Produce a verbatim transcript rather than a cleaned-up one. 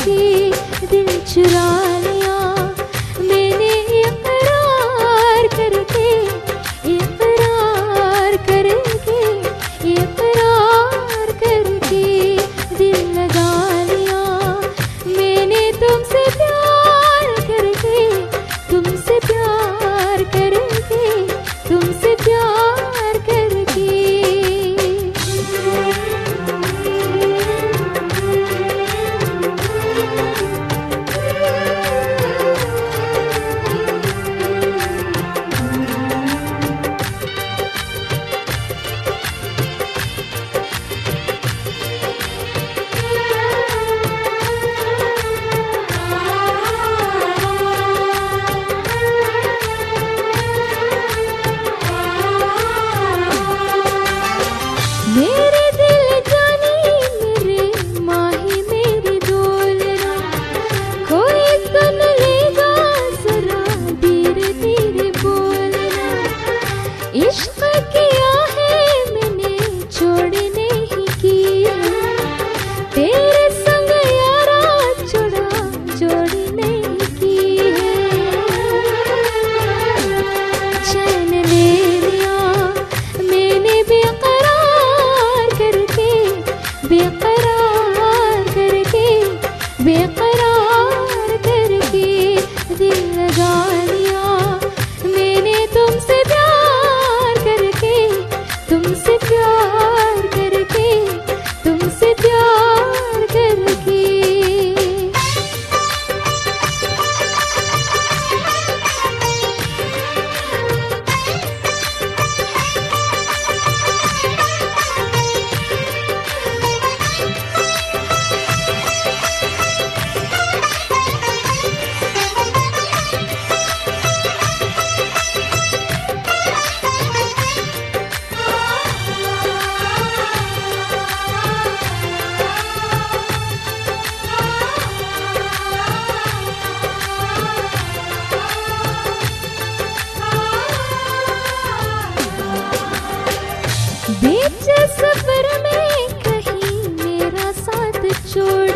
करके दिल चुरा लिया मैंने, इकरार करके इकरार करके इकरार करके दिल लगा लिया मैंने तुमसे प्यार करके, तुमसे प्यार करके, तुमसे प्यार करके। मेरे दिल जानी मेरे माही मेरी डोलना, कोई सुन लेगा जरा धीरे धीरे बोलना। इश्क किया है मैंने छोड़ नहीं किया, तेरे संग यारा छोड़ा जोड़ नहीं की है। चैन ले लिया मैंने बेकरार करके, बेकरार करके, बेकरार करके दिल लगा लिया मैंने तुमसे प्यार करके, तुमसे प्यार करके, तुमसे प्यार करके। बीच सफर में कहीं मेरा साथ छोड़